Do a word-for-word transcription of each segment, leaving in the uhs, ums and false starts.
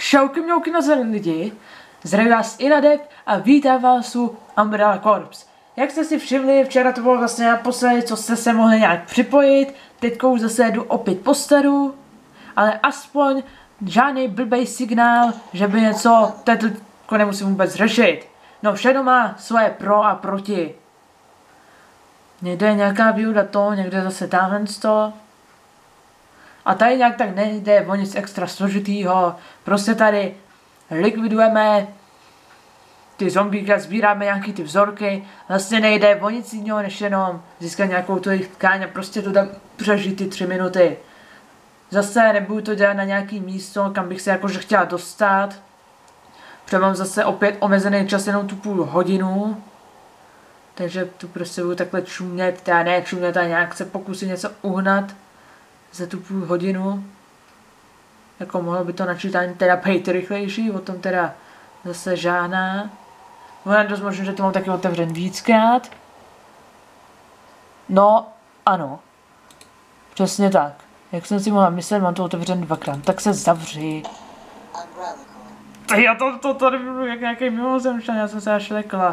Čauky mňouky na zelený lidi, zdraví vás i Nadev a vítám vás u Umbrella Corps. Jak jste si všimli, včera to bylo vlastně naposledy, co jste se mohli nějak připojit, teďka už zase jdu opět po staru, ale aspoň žádný blbej signál, že by něco teďko nemusím vůbec řešit. No všechno má svoje pro a proti. Někde je nějaká výhoda to, někde zase tamhle to. A tady nějak tak nejde o nic extra složitýho. Prostě tady likvidujeme ty zombíky a sbíráme nějaký ty vzorky. Vlastně nejde o nic jiného, než jenom získat nějakou tu jejich tkáň a prostě to tam přežít ty tři minuty. Zase nebudu to dělat na nějaký místo, kam bych se jakože chtěla dostat. Protože mám zase opět omezený čas, jenom tu půl hodinu. Takže tu prostě budu takhle čumět, teda ne čumět, a nějak se pokusit něco uhnat za tu půl hodinu. Jako mohlo by to načítání teda být rychlejší, o tom teda zase žádná. Možná dost možná, že to mám taky otevřen víckrát. No, ano. Přesně tak. Jak jsem si mohla myslet, mám to otevřen dvakrát. Tak se zavři. Já to, to tady budu jak nějaký mimozemšťan, já jsem se až lekla.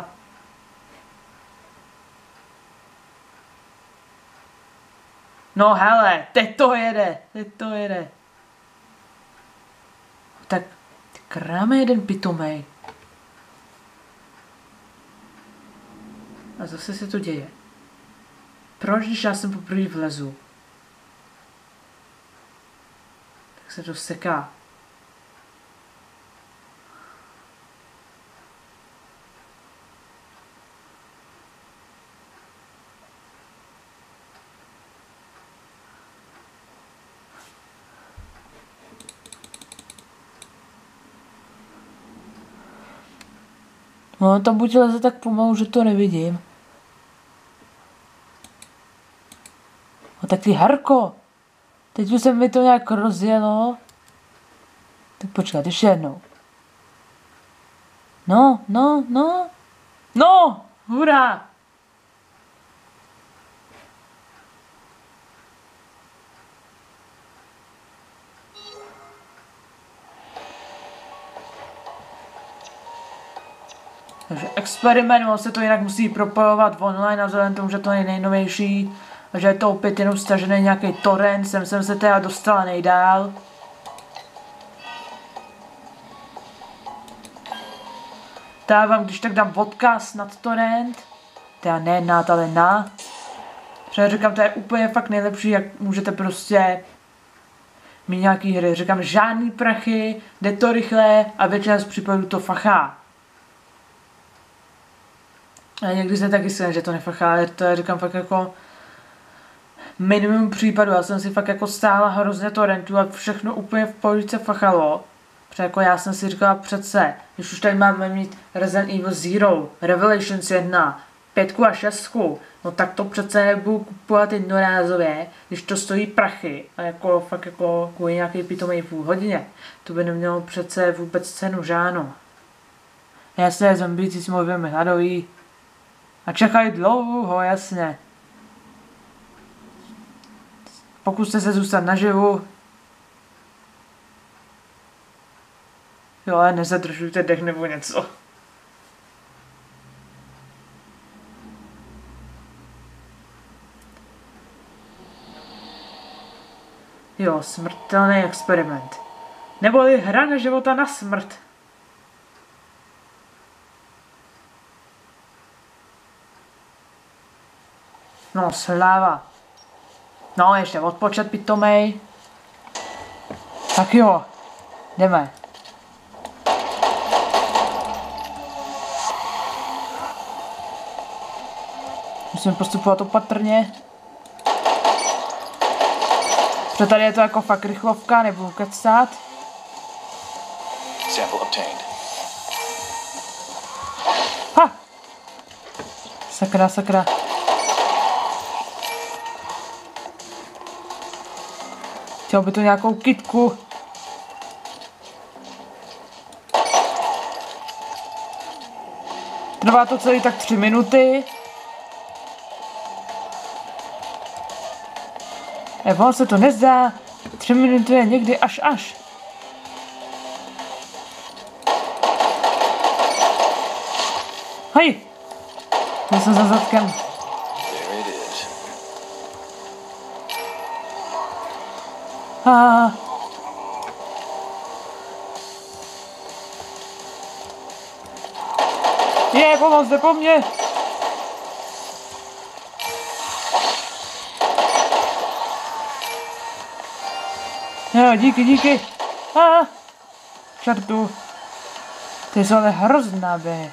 No hele, teď to jede, teď to jede. Tak, ty kráme jeden pitomej. A zase se to děje. Proč, když já jsem poprvé vlezu? Tak se to seká. No, tam buď leze tak pomalu, že to nevidím. No tak ty Harko, teď už se mi to nějak rozjelo. Tak počkat, ještě jednou. No, no, no. No, hurá. Takže experiment, on se to jinak musí propojovat online a vzhledem tomu, že to je nejnovější a že je to opět jenom stažený nějaký torrent, sem jsem se teda dostala nejdál. Teda vám když tak dám odkaz nad torrent, teda ne nad, ale na. Protože říkám, to je úplně fakt nejlepší, jak můžete prostě mít nějaký hry. Říkám, žádný prachy, jde to rychle a většina z případů to fachá. A někdy se taky slyším, že to nefachá, ale to je, říkám, fakt jako minimum případů. Já jsem si fakt jako stála hrozně torrentu a všechno úplně v pohodě fachalo. Protože jako já jsem si říkala přece, když už tady máme mít Resident Evil Zero, Revelations jedna, pětku a šestku, no tak to přece nebudu kupovat jednorázově, když to stojí prachy a jako fakt jako kvůli nějaký pitomej půl hodině. To by nemělo přece vůbec cenu žádnou. Jasně, zombíci si mluvíme hladový. A čekají dlouho, jasně. Pokuste se zůstat naživu. Jo, ale nezadržujte dech nebo něco. Jo, smrtelný experiment. Neboli hra na života na smrt. No, sláva. No, ještě odpočet, pitomej. Tak jo, jdeme. Musím postupovat opatrně. Protože tady je to jako fakt rychlovka, nebudu kecat. Ha! Sakra, sakra. Chtěl by to nějakou kitku. Trvá to celý tak tři minuty. E, on se to nezdá. Tři minuty je někdy až až. Hej! Jsem za zadkem. A. Je, pomoc, jde po mně! Jo, díky, díky. A. Čertu. Ty jsou ale hrozná, be.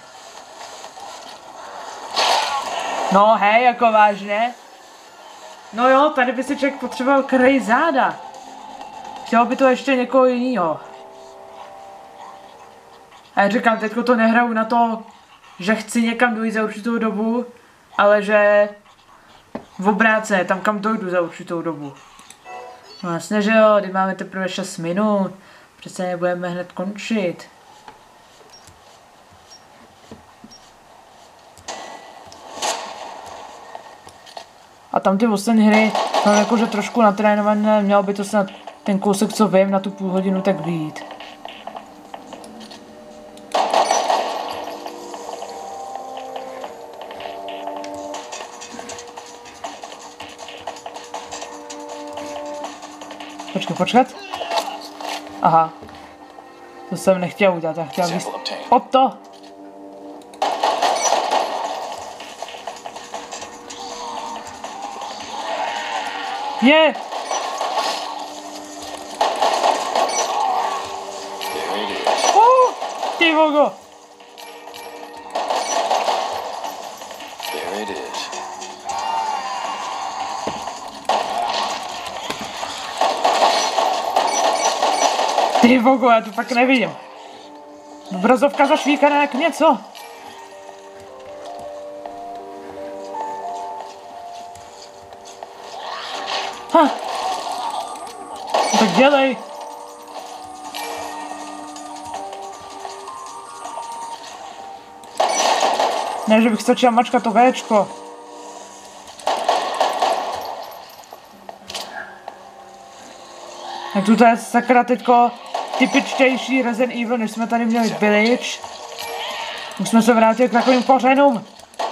No hej, jako vážně. No jo, tady by si člověk potřeboval kraj záda. Chtěl by to ještě někoho jinýho. A já říkám, teďko to nehraju na to, že chci někam dojít za určitou dobu, ale že v obráceně, tam kam dojdu za určitou dobu. No jasně, že jo, když máme teprve šest minut, přece nebudeme hned končit. A tam ty ostatní hry mám jakože trošku natrénované, mělo by to snad ten kousek, co vím, na tu půl hodinu tak vyjít. Počkej, počkat. Aha. To jsem nechtěl udělat, já chtěl víc. O to! Je! Uh, ty vogo! Ty vogo, já to fakt nevidím. Obrazovka zašvíkaná jak něco. Ha. No tak dělej. Ne, že bych stačil mačkat to Včko. Tak tu to je sakra teďko typičtější Resident Evil, než jsme tady měli Village. Už jsme se vrátili k takovým pořenům.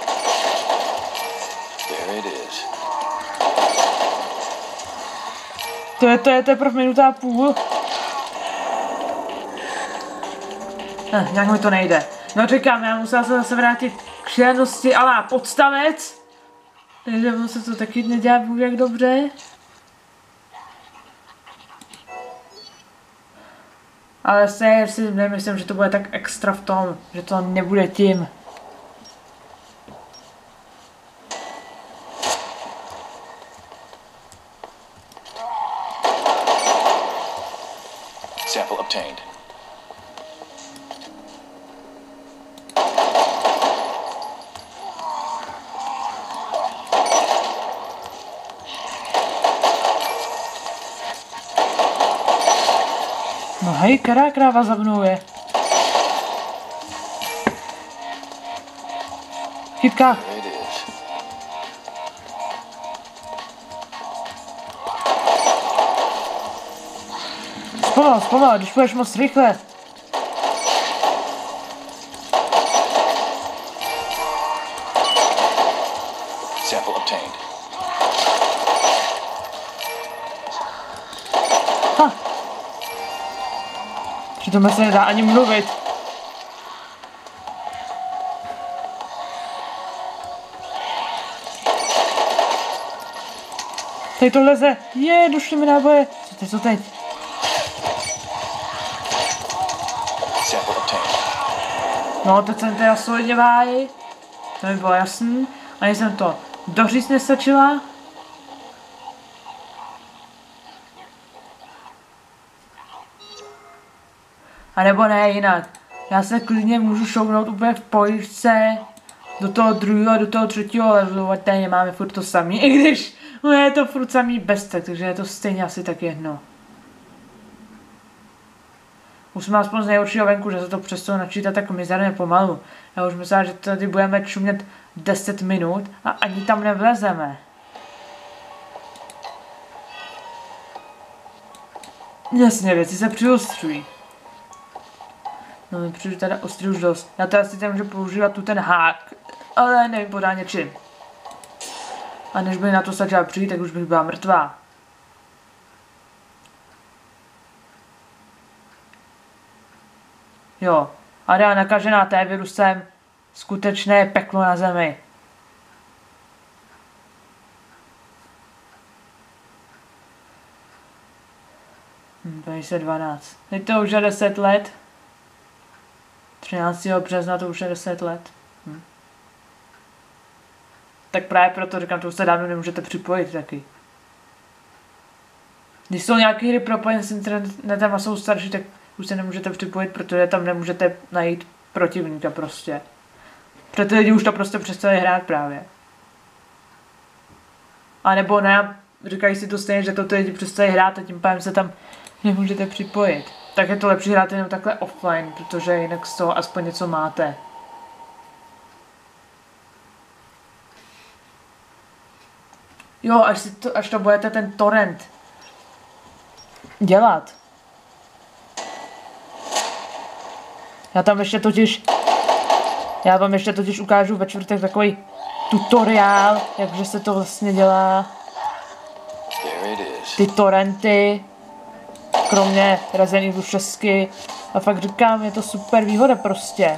To je, to je teprve minuta a půl. Eh, nějak mi to nejde. No říkám, já musela se zase vrátit k šílenosti, ale podstavec. Takže se to taky nedělá jak dobře. Ale se si nemyslím, že to bude tak extra v tom, že to nebude tím. Sample obtained. No hej, která kráva za mnou je? Chytka. Zpomal, zpomal, když půjdeš moc rychle. Sample obtained. Ha. Přitom se nedá ani mluvit. Tady to leze. Je, došly mi náboje. Co teď, co teď? No, teď jsem teda solidně vájí. To mi bylo jasný. Ani jsem to doříct nestačila. A nebo ne jinak. Já se klidně můžu šouknout úplně v poličce do toho druhého, do toho třetího levelu, ať tady nemáme furt to samý, i když no je to furt samý bestek, takže je to stejně asi tak jedno. Už jsme aspoň z nejhoršího venku, že se to přestalo načítat tak mizerně pomalu. Já už myslela, že tady budeme čumět deset minut a ani tam nevlezeme. Jasně, věci se přilustrují. No mi přijde teda ostrý už dost. Já teda si tam můžu používat tu ten hák, ale nevím pořádně čím. A než by na to stačila přijít, tak už bych byla mrtvá. Jo, area nakažená té virusem, skutečné peklo na zemi. Hm, dvacet dvanáct. Teď to už je deset let. třináctého března to už je deset let. Hm. Tak právě proto říkám, to už se dávno nemůžete připojit taky. Když jsou nějaké hry propojené s internetem a jsou starší, tak už se nemůžete připojit, protože tam nemůžete najít protivníka prostě. Proto lidi už to prostě přestali hrát právě. A nebo ne, říkají si to stejně, že to ty lidi přestali hrát a tím pádem se tam nemůžete připojit. Tak je to lepší hrát jenom takhle offline, protože jinak z toho aspoň něco máte. Jo, až, si to, až to budete ten torrent dělat. Já tam ještě totiž, já vám ještě totiž ukážu ve čtvrtek takový tutoriál, jakže se to vlastně dělá. Ty torrenty, kromě Resident Evil šest. A fakt říkám, je to super výhoda prostě.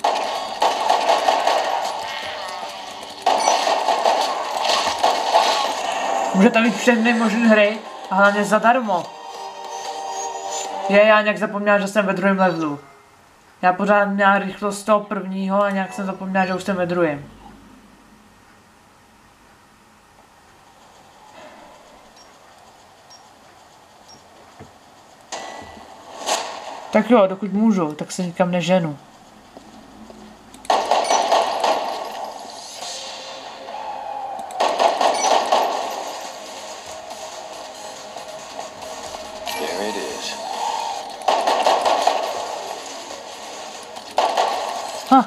Můžete mít všechny možné hry a hlavně zadarmo. Je, já nějak zapomněla, že jsem ve druhém levelu. Já pořád měla rychlost toho prvního a nějak jsem zapomněla, že už jsem ve druhém. Tak jo, dokud můžu, tak se nikam neženu. Ha.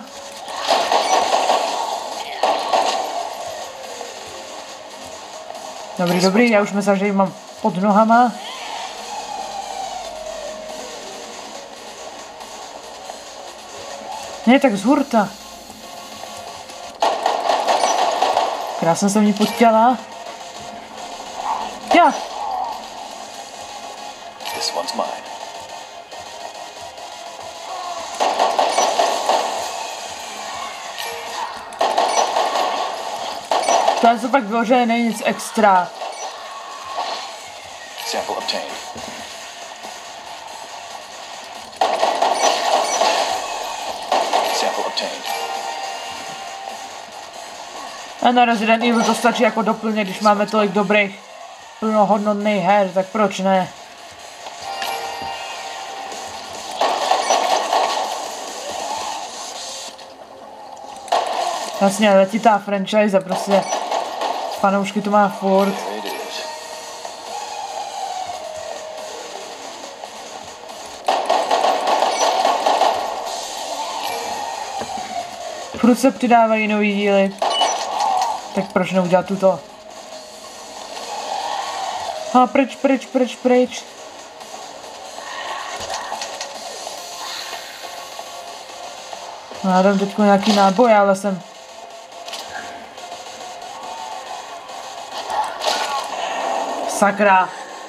Dobrý, dobrý, já už myslím, že ji mám pod nohama. Ne, tak z hurta. Krásně jsem ní potěla. Já. This one's mine. To se fakt bylo, že není nic extra. Sample obtained. Sample obtained. A na Resident Evil to stačí jako doplněk, když máme tolik dobrých plnohodnotných her, tak proč ne? Vlastně letitá franchise, prostě fanoušky to má furt. Furt se přidávají nový díly. Tak proč neudělat tuto? A pryč, pryč, pryč, pryč. No, já dám teď nějaký náboj, ale jsem... Sakra.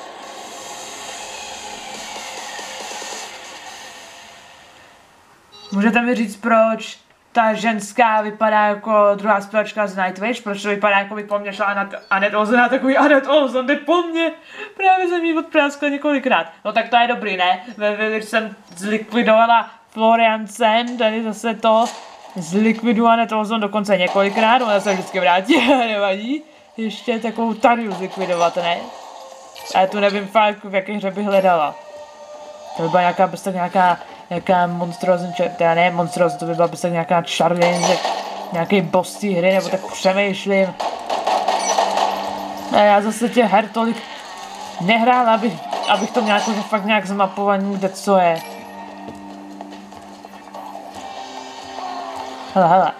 Můžete mi říct, proč ta ženská vypadá jako druhá zpěvačka z Nightwish? Proč to vypadá, jako by po mně šla Annette Olsen a takový Annette Olsen, jde po mně? Právě jsem jí odpráskla několikrát. No tak to je dobrý, ne? Když jsem zlikvidovala Florian Sen, tady zase to zlikvidované to Olsen dokonce několikrát, ona se vždycky vrátí, nevadí. Ještě takovou tady zlikvidovat, ne? A já tu nevím fakt, v jaké hře bych hledala. To by byla nějaká, bez tak nějaká, nějaká monstrózní, teda ne monstrózní, to by byla bez tak nějaká challenge, nějaký boss té hry, nebo tak přemýšlím. A já zase těch her tolik nehrál, abych, abych to nějak, fakt nějak zmapovaný, kde co je. Hele, hele.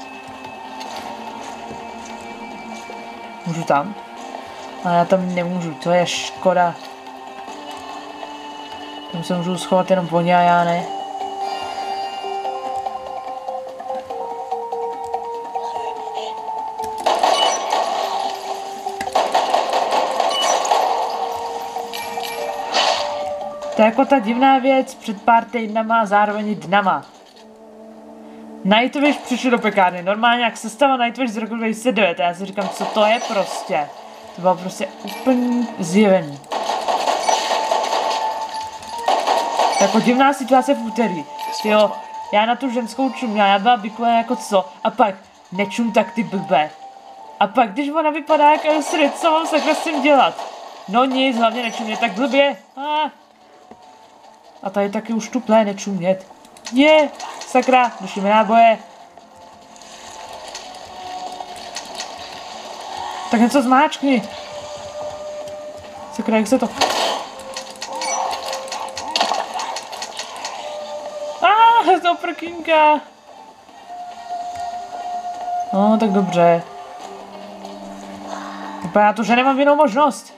Můžu tam? Ale já tam nemůžu, to je škoda. Tam se můžu schovat jenom oni a já ne. To je jako ta divná věc před pár týdnama a zároveň dnama. Nightwish přišel do pekárny, normálně jak sestava Nightwish z roku dva tisíce devět, a já si říkám, co to je prostě. To bylo prostě úplně zjevený. Jako divná situace v úterý. Jo, já na tu ženskou čuměla, já byla bykle jako co, a pak nečum tak ty blbe. A pak, když ona vypadá jak Elsrid, co mám sakra s tím dělat? No nic, hlavně nečumět tak blbě. A, a tady taky už tuplé nečumět. Je, sakra, dušíme náboje. Tak něco zmáčkni. Sakra, jak se to... Ah, to prkínka. No, tak dobře. Vypadá to, že nemám jinou možnost.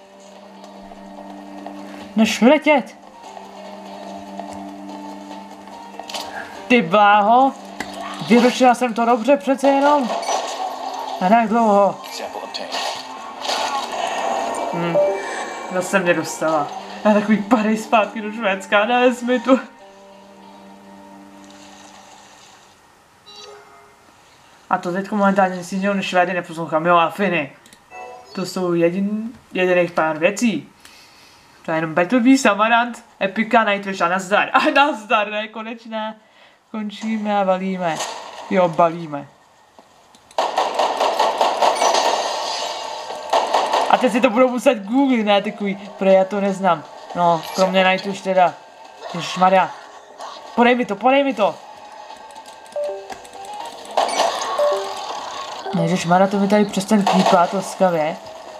Než letět. Ty bláho. Vyrušila jsem to dobře přece jenom. A tak dlouho. Hm. Zase mě dostala. Já takový padej zpátky do Švédska, nes mi tu. A to teď momentálně nic jiného než Švédy neposlouchám, jo a Finy. To jsou jedin, jediných pár věcí. To je jenom Battle Beast, Amarant, Epika, Nightwish a nazdar. A nazdar, ne, konečně. Končíme a valíme. Jo, balíme. A teď si to budou muset googlit, ne takový, protože já to neznám. No, kromě Nightwish teda. Ježišmarja. Podej mi to, podej mi to. Ježišmarja, to mi tady přestaň klípat laskavě.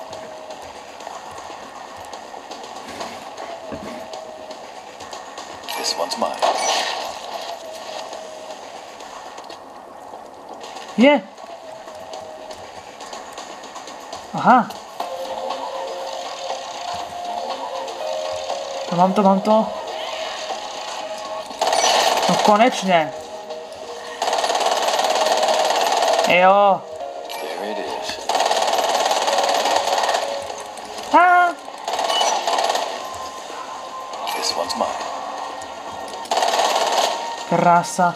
Je. Aha. To mám to, mám to. No konečně. Jo. Ha. Krása.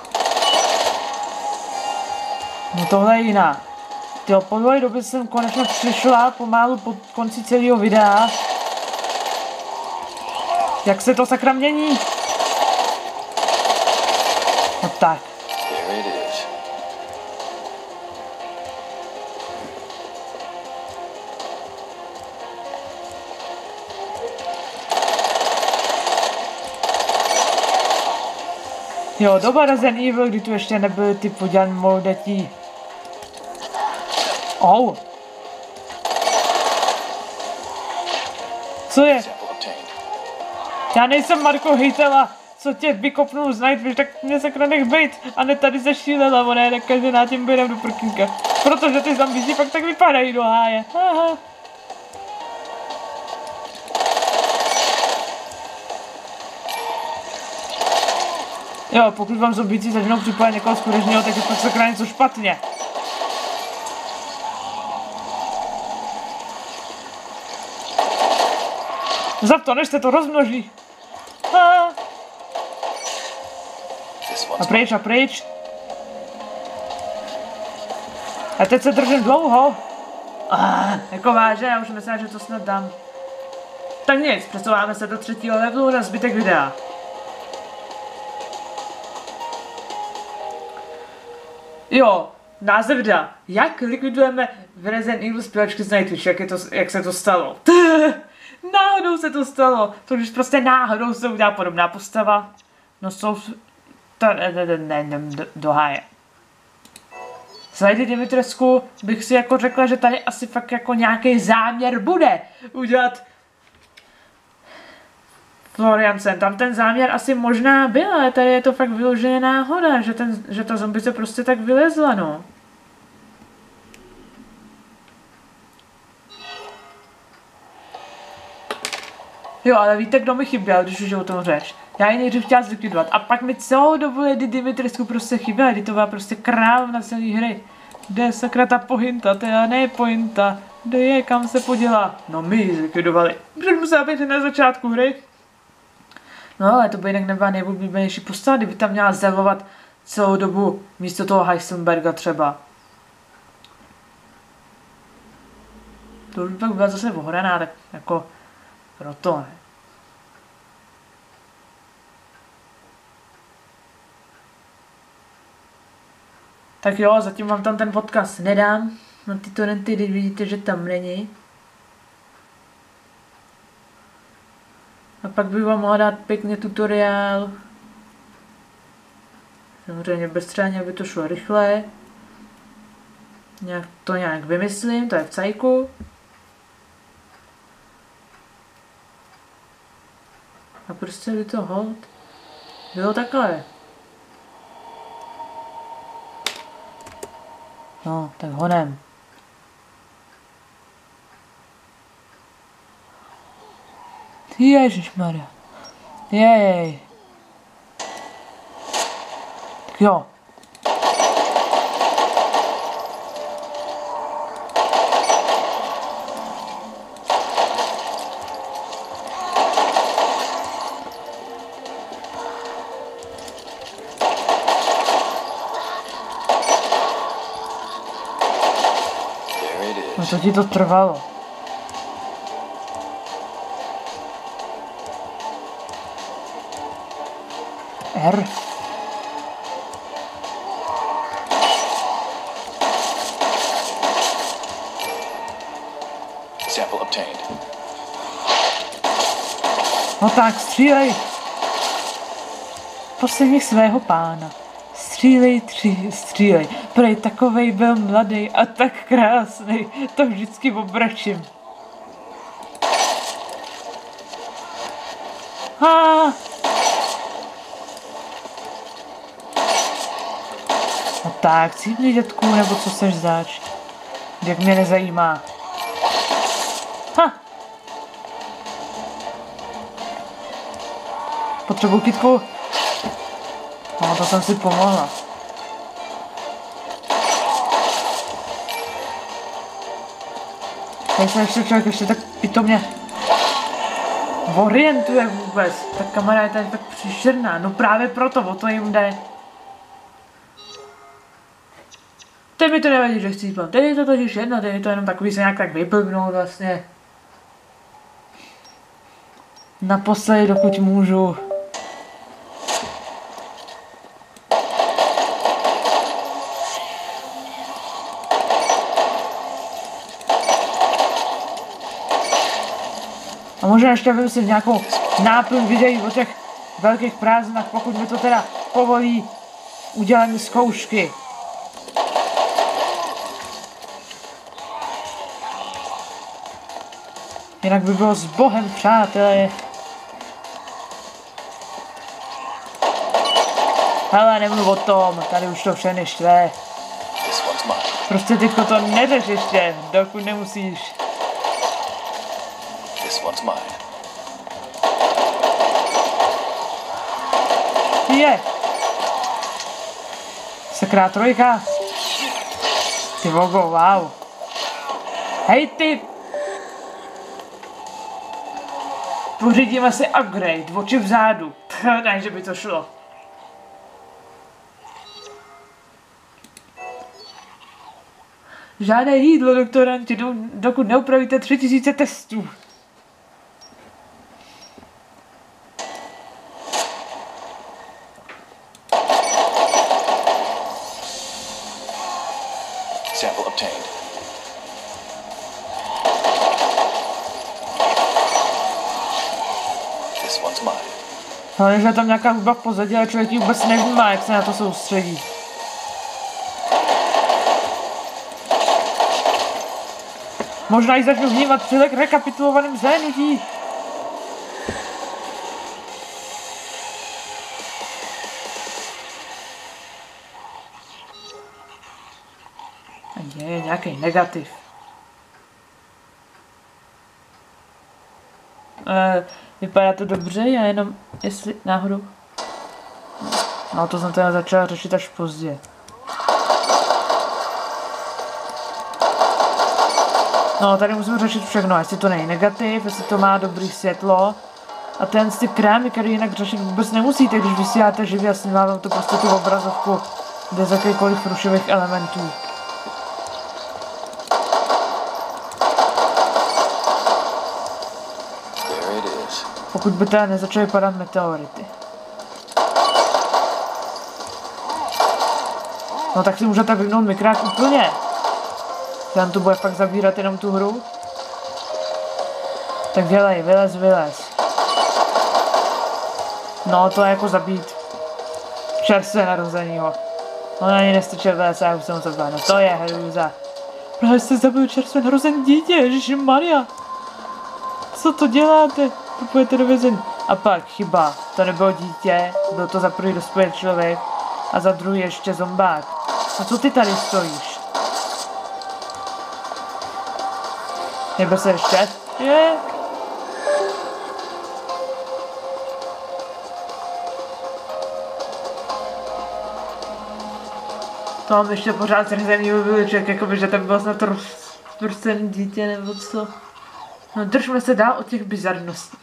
No tohle je jiná. Tyjo, po dlouhé době jsem konečně přišla pomalu po konci celého videa. Jak se to sakra mění? No tak. Jo, doba Resident Evil, kdy tu ještě nebyly ty podělaný moldetí. Oh. Co je? Já nejsem Marko Hejtela, co tě vykopnul z Nightwish, tak mě sakra nech bejt. A ne tady zešílela, ona je nakažená tím běrem do prkínka. Protože ty zombíci pak tak vypadají do háje. Aha. Jo, pokud vám zombíci začnou připojit někoho skutečného, tak je pak sakra něco špatně. Zav to, než se to rozmnoží. A, a pryč, a pryč. A teď se držím dlouho. A, jako vážně, já už myslím, že to snad dám. Tak nic, přesouváme se do třetího levelu na zbytek videa. Jo, název videa. Jak likvidujeme v Resident Evil zpěvačky z Nightwish, jak, je to, jak se to stalo. Náhodou se to stalo. To když prostě náhodou se udělá podobná postava. No jsou... To ne, ne, ne, ne, do, do háje. S Lady Dimitrescu bych si jako řekla, že tady asi fakt jako nějaký záměr bude udělat Floriansen. Tam ten záměr asi možná byl, ale tady je to fakt vyloženě náhoda, že, ten, že ta zombice prostě tak vylezla, no. Jo, ale víte, kdo mi chyběl, když už je o tom řeč. Já ji nejdřív chtěla zlikvidovat a pak mi celou dobu Lady Dimitrescu prostě chyběla, kdy to byla prostě královna celé hry. Kde je sakra ta pointa, to je ne pointa, kde je, kam se podělá. No my ji zlikvidovali. Protože musela být na začátku hry. No ale to by jinak nebyla nejoblíbenější postava, kdyby tam měla zelovat celou dobu místo toho Heisenberga třeba. To už by pak byla zase ohraná, tak jako proto ne. Tak jo, zatím vám tam ten podcast nedám na ty torrenty, když vidíte, že tam není. A pak bych vám mohla dát pěkně tutoriál. Samozřejmě bezstranně, aby to šlo rychle. Nějak to nějak vymyslím, to je v cajku. A prostě by to hold bylo takhle. No, tak honem. Ježišmarja. Jej. Tak jo. No to ti to trvalo. R. Sample obtained. No tak, střílej. Poslední svého pána. Střílej, tři, střílej. Prej, takovej byl mladý a tak krásný. To vždycky obračím. Ha! No tak, cípni dětku, nebo co seš zač? Jak mě nezajímá. Ha! Potřebuji kytku. No, to jsem si pomohla. Tady se ještě člověk ještě tak pitomně orientuje vůbec. Ta kamera je tady tak příšerná. No právě proto, o to jim jde. Teď mi to nevadí, že chcípám. Teď je to totiž jedno, teď je to jenom takový se nějak tak vyplvnout vlastně. Naposledy, dokud můžu. A možná ještě vymyslet nějakou náplň videí o těch velkých prázdninách, pokud mi to teda povolí udělání zkoušky. Jinak by bylo s Bohem, přátelé. Hele, nemluv o tom, tady už to vše neštve. Prostě teďko to neřeš ještě, dokud nemusíš. Je. Sakra trojka. Ty vogo, wow. Hej ty. Pořídíme si upgrade, oči vzadu. Ne, že by to šlo. Žádné jídlo, doktoranti, dokud neupravíte tři tisíce testů. Sample obtained. This one's mine. Ale že je tam nějaká hudba v pozadí, ale člověk ji vůbec nevnímá, jak se na to soustředí. Možná ji začnu vnímat při rekapitulovaném zénutí. Je nějaký negativ. E, vypadá to dobře, já jenom, jestli náhodou... No to jsem teda začala řešit až pozdě. No tady musím řešit všechno, jestli to není negativ, jestli to má dobrý světlo. A ten ty krémy, který jinak řešit vůbec nemusíte, když vysíláte živě a snímávám to prostě tu obrazovku bez jakýkoliv rušových elementů. Pokud by teda nezačaly padat meteority. No tak si můžete vypnout mikrák úplně. Tam to bude fakt zabírat jenom tu hru. Tak dělej, vylez, vylez. No to je jako zabít čerstvě narozenýho. On ani nestačil vylez a já už jsem ho zabral. No to je hrůza. Právě jste zabil čerstvě narozený dítě, ježišmarja. Co to děláte? To půjdete do vězení. A pak chyba, to nebylo dítě, byl to za prvý dospělý člověk a za druhý ještě zombák. A co ty tady stojíš? Nebe se ještě? Je. To mám ještě pořád zrzený obliček, jakoby, že tam bylo snad to rozprcený dítě nebo co. No držme se dál od těch bizarností.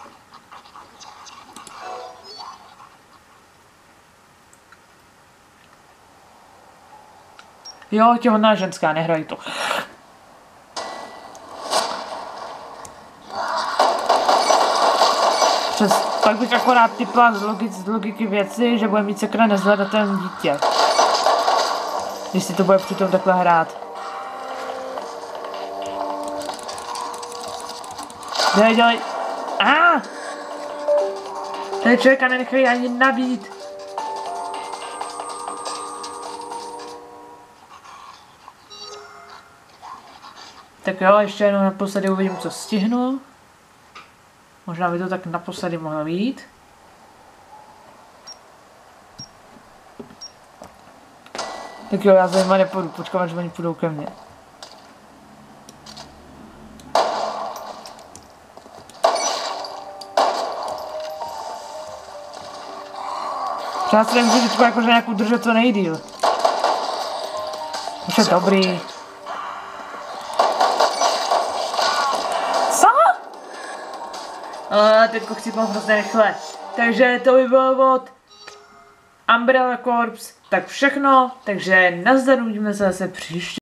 Jo, těhotná ženská, nehrají to. Přes, pak bych akorát typla z, logic, z logiky věci, že bude mít sakra nezhledatelné dítě. Když si to bude přitom takhle hrát. Dělej, dělej. Ah! Ten člověka nenechají ani nabít. Tak jo, ještě jenom naposledy uvidím, co stihnu. Možná by to tak naposledy mohlo být. Tak jo, já za nima nepůjdu, počkám, až oni půjdou ke mně. Přátelé, musím vždycky jakože nějakou držet co nejdýl. Už je dobrý. Co? A teďko chci pomoct hrozně rychle. Takže to by bylo od Umbrella Corps tak všechno. Takže nazdar, uvidíme se zase příště.